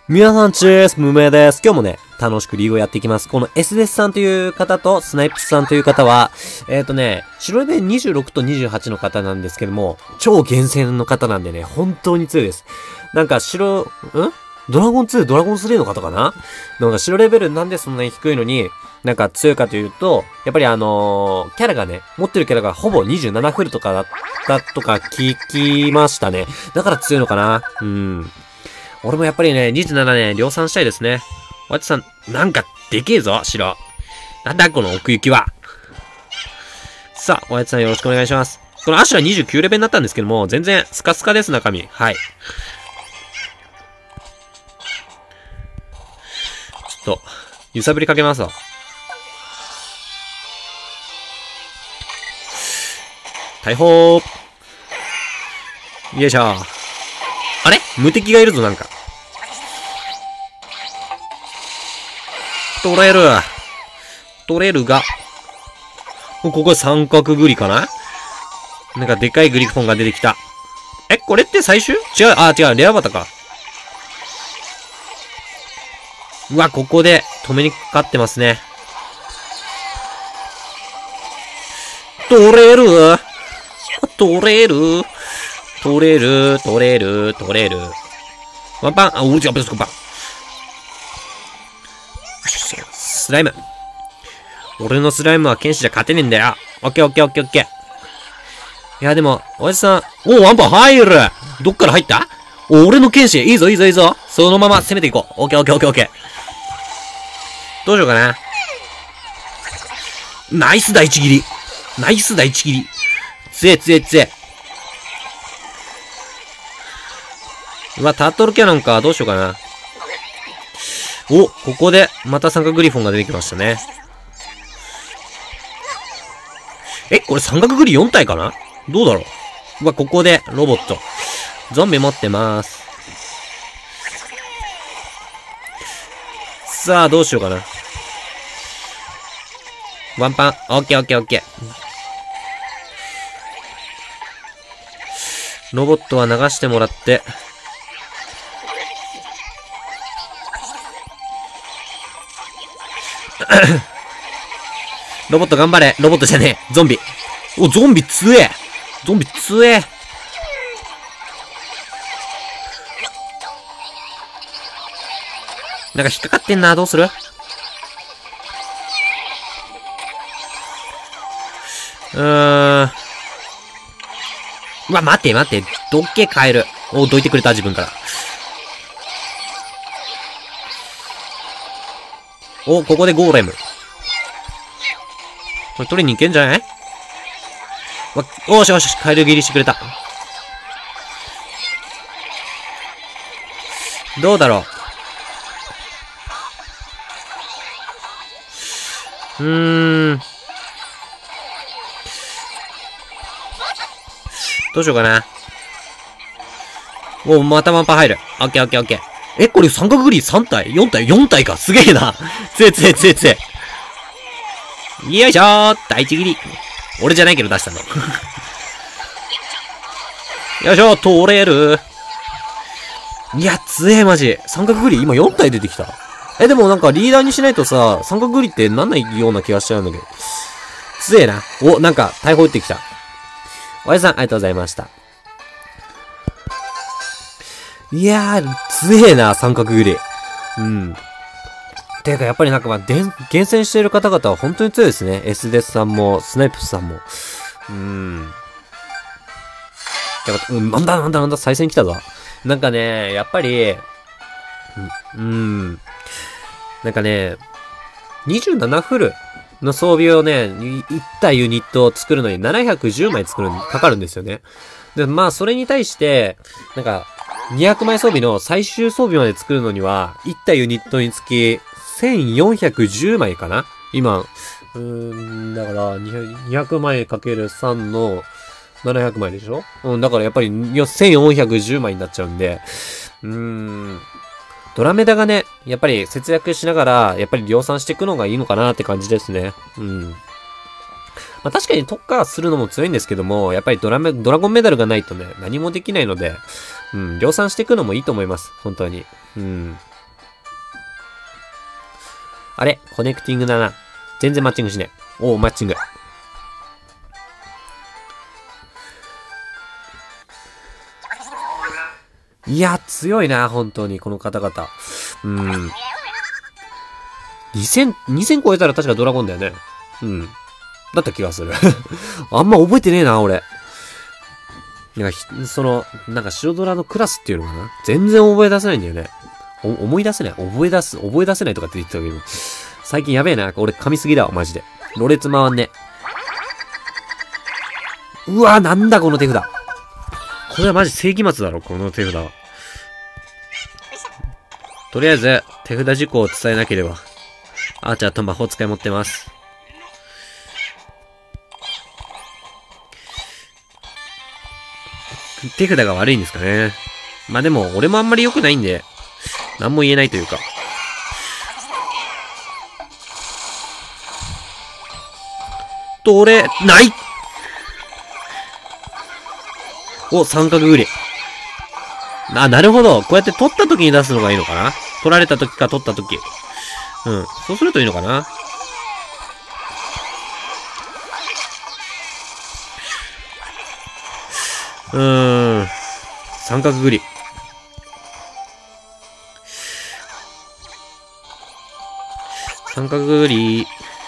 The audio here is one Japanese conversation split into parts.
皆さんチーズ、無名です。今日もね、楽しくリーグをやっていきます。この S デスさんという方とスナイプスさんという方は、白レベル26と28の方なんですけども、超厳選の方なんでね、本当に強いです。なんかドラゴン2、ドラゴン3の方かな。なんか白レベルなんでそんなに低いのに、なんか強いかというと、やっぱりキャラがね、持ってるキャラがほぼ27フルとかだったとか聞きましたね。だから強いのかな。俺もやっぱりね、27ね、量産したいですね。おやつさん、なんかでけえぞ、白。なんだこの奥行きは。さあ、おやつさんよろしくお願いします。このアシュラ29レベルになったんですけども、全然スカスカです、中身。はい。ちょっと、揺さぶりかけますわ。逮捕ー。よいしょ。あれ無敵がいるぞ、なんか。取れるが。ここ三角グリかな。なんかでかいグリフォンが出てきた。これって最終？違う、レアバタか。うわ、ここで止めにかかってますね。取れる。ワンパン、おじゃ、ベストパン。スライム。俺のスライムは剣士じゃ勝てねえんだよ。オッケー。いや、でも、おやじさん、ワンパン入る。どっから入った？俺の剣士、いいぞ。そのまま攻めていこう。オッケー。どうしようかな。ナイス第一切り。強え。うわ、タートルキャノンか。どうしようかな。ここで、また三角グリフォンが出てきましたね。これ三角グリ4体かな？どうだろう？ここで、ロボット。ゾンビ持ってます。さあ、どうしようかな。ワンパン。オッケー。ロボットは流してもらって。ロボット頑張れ。ロボットじゃねえ。ゾンビ。ゾンビ強え。なんか引っかかってんな。どうする？うわ、待て。どっけカエル。どいてくれた、自分から。ここでゴーレム。これ取りに行けんじゃない？よし、カエル切りしてくれた。どうだろう。どうしようかな。またワンパン入る。オッケー。これ三角グリ3体 ?4 体か。すげえな。強え。よいしょー。第一切り。俺じゃないけど出したの。よいしょ、取れる。いや、強え、マジ。三角グリ今4体出てきた。でもなんかリーダーにしないとさ、三角グリってなんないような気がしちゃうんだけど。強えな。なんか、大砲撃ってきた。おやじさん、ありがとうございました。いやー、強えな、三角グリ。てか、やっぱりなんか厳選している方々は本当に強いですね。S デスさんも、スナイプスさんも。なんだ、再戦来たぞ。なんかね、やっぱり、なんかね、27フルの装備をね、1体ユニットを作るのに710枚かかるんですよね。で、それに対して、なんか、200枚装備の最終装備まで作るのには、1体ユニットにつき、1410枚かな今。だから、200枚かける3の700枚でしょ？だからやっぱり、1410枚になっちゃうんで、ドラメダがね、やっぱり節約しながら、やっぱり量産していくのがいいのかなって感じですね。確かに特化するのも強いんですけども、やっぱりドラゴンメダルがないとね、何もできないので、量産していくのもいいと思います。本当に。 あれコネクティングだな。全然マッチングしねえ。おー、マッチング。いや、強いな、本当に、この方々。2000超えたら確かドラゴンだよね。だった気がする。あんま覚えてねえな、俺。なんか白ドラのクラスっていうのかな、全然覚え出せないんだよね。思い出せない覚え出せないとかって言ってたけど。最近やべえな。俺噛みすぎだわ、マジで。ろれつ回んね。うわ、なんだこの手札。これはマジ世紀末だろ、この手札は。とりあえず、手札事項を伝えなければ。アーチャーと魔法使い持ってます。手札が悪いんですかね。まあでも、俺もあんまり良くないんで、なんも言えないというか。ないお、三角グリ。なるほど。こうやって取った時に出すのがいいのかな、取られた時か取った時。そうするといいのかな。三角グリ。三角グリ。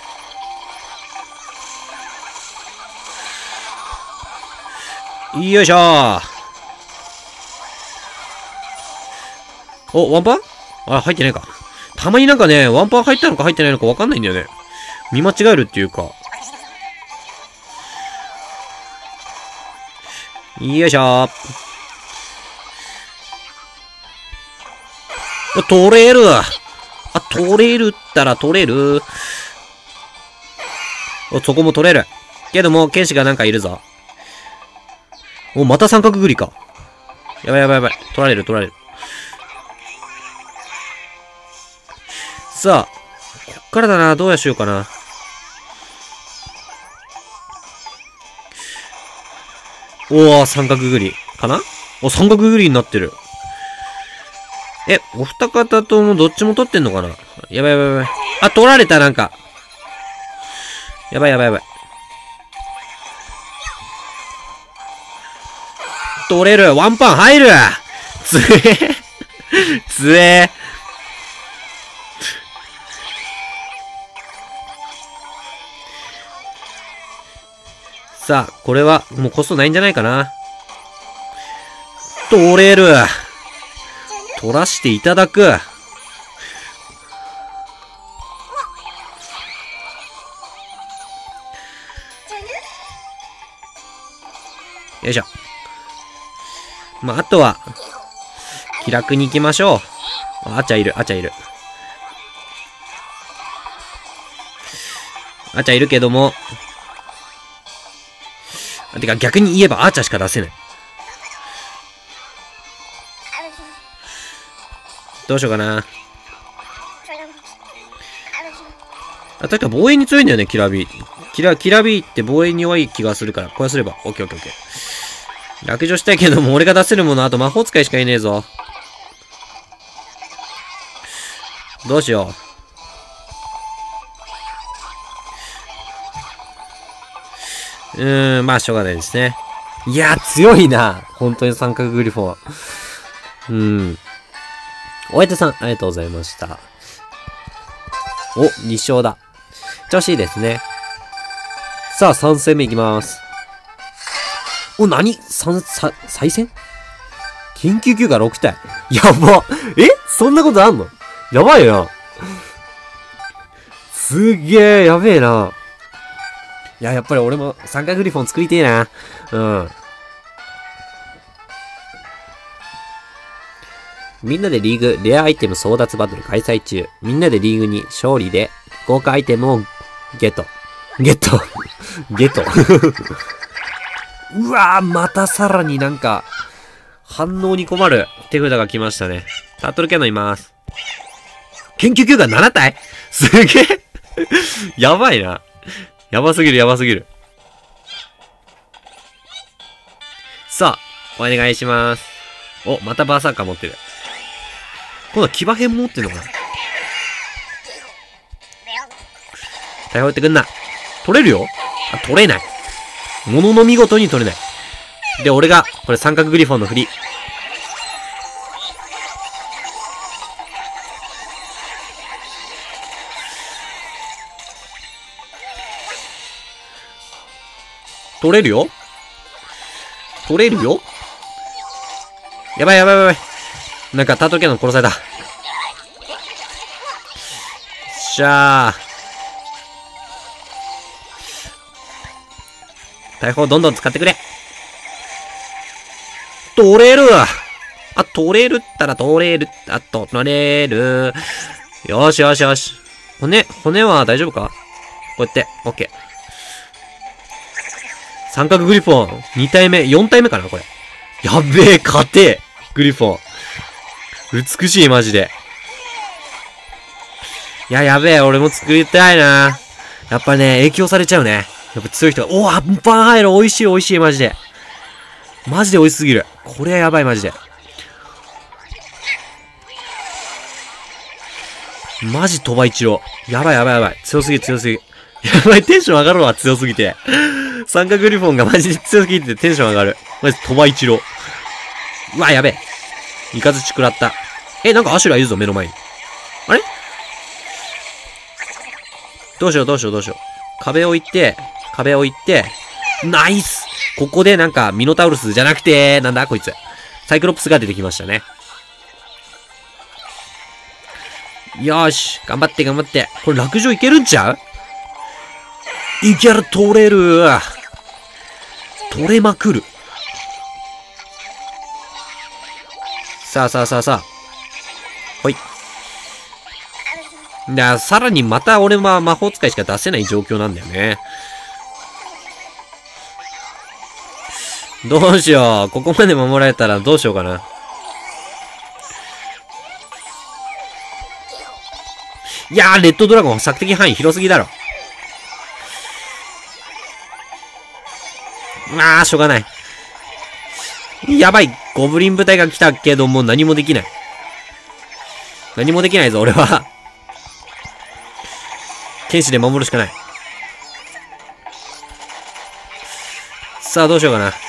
よいしょー。お、ワンパン入ってないか。たまになんかね、ワンパン入ったのか入ってないのかわかんないんだよね。見間違えるっていうか。よいしょー。取れる。取れるったら取れる。そこも取れる。けども、剣士がなんかいるぞ。また三角グリか。やばい。取られる。さあ、こっからだな。どうやしようかな。三角グリ。かな？三角グリになってる。お二方ともどっちも取ってんのかな？やばい。取られた、なんか。やばい。取れる。ワンパン入る。つえ。さあ、これはもうコストないんじゃないかな。取れる。取らしていただく。よいしょ。あとは、気楽に行きましょう。あちゃいる。あちゃいるけども。てか逆に言えばアーチャーしか出せない。どうしようかな。確か防衛に強いんだよね、キラビー。キラビーって防衛に弱い気がするから、こうすれば。オッケー。落城したいけども、俺が出せるもの、あと魔法使いしかいねえぞ。どうしよう。しょうがないですね。いや、強いな。本当に三角グリフォン。お相手さん、ありがとうございました。2勝だ。調子いいですね。さあ、3戦目いきます。何再戦緊急休暇6体。やば。そんなことあんの？やばいな。すげえ、やべえな。いや、やっぱり俺も三角グリフォン作りてえな。みんなでリーグレアアイテム争奪バトル開催中。みんなでリーグに勝利で豪華アイテムをゲット。うわぁ、またさらになんか、反応に困る手札が来ましたね。タートルキャノンいます。研究休暇7体？すげえやばいな。やばすぎる。さあ、お願いします。またバーサーカー持ってる。今度は騎馬編持ってんのかな？ 大砲撃ってくんな。取れるよ。あ、取れない。ものの見事に取れない。で、俺が、これ三角グリフォンの振り。取れるよ。取れるよ。やばいやばいやばい。なんか、タートルキャノン殺された。しゃー。大砲どんどん使ってくれ。取れる。あ、取れるったら取れる。あと、取れる。よしよしよし。骨は大丈夫か？こうやって、オッケー。三角グリフォン、2体目、4体目かなこれ。やっべえ、勝てえ。グリフォン。美しい、マジで。いや、やべえ、俺も作りたいな。やっぱね、影響されちゃうね。やっぱ強い人が、おぁ、パン入る、美味しい、美味しい、マジで。マジで美味しすぎる。これはやばい、マジで。マジ鳥羽一郎。やばい、やばい、やばい。強すぎ、強すぎ。やばい、テンション上がるわ、強すぎて。三角グリフォンがマジで強すぎてテンション上がる。マジ、鳥羽一郎。うわ、やべえ。イカズチ食らった。なんかアシュラいるぞ、目の前に。あれどうしよう、どうしよう、どうしよう。壁を行って、ナイス！ここでなんか、ミノタウルスじゃなくて、なんだこいつ。サイクロプスが出てきましたね。よーし。頑張って、頑張って。これ落城いけるんちゃう？いける、取れる。取れまくる。さあさあさあさあ。ほい。さらにまた俺は魔法使いしか出せない状況なんだよね。どうしよう。ここまで守られたらどうしようかな。いやー、レッドドラゴン索敵範囲広すぎだろ。しょうがない。やばい。ゴブリン部隊が来たけども何もできない。何もできないぞ、俺は。剣士で守るしかない。さあ、どうしようかな。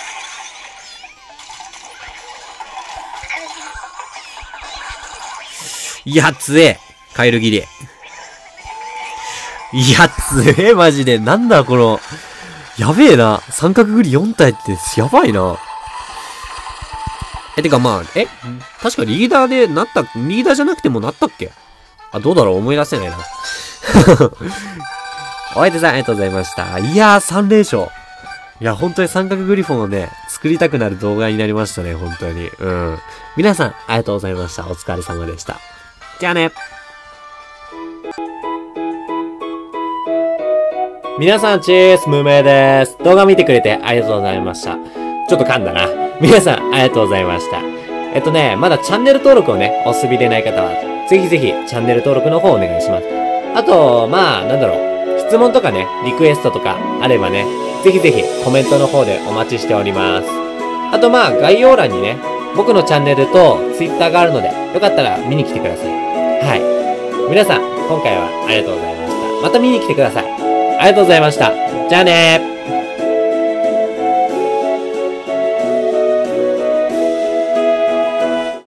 いや、強え。カエル切り。いや、強え、マジで。なんだ、この、やべえな。三角グリ4体って、やばいな。てかまあ、確かリーダーでなった、リーダーじゃなくてもなったっけ？あ、どうだろう思い出せないな。お相手さん、ありがとうございました。いやー、3連勝。いや、本当に三角グリフォンをね、作りたくなる動画になりましたね、本当に。皆さん、ありがとうございました。お疲れ様でした。じゃあね。皆さん、チーズ、無名です。動画見てくれてありがとうございました。ちょっと噛んだな。皆さん、ありがとうございました。まだチャンネル登録をね、お済みでない方は、ぜひぜひ、チャンネル登録の方お願いします。あと、質問とかね、リクエストとかあればね、ぜひぜひ、コメントの方でお待ちしております。あと概要欄にね、僕のチャンネルと Twitter があるので、よかったら見に来てください。はい。皆さん、今回はありがとうございました。また見に来てください。ありがとうございました。じゃあねー。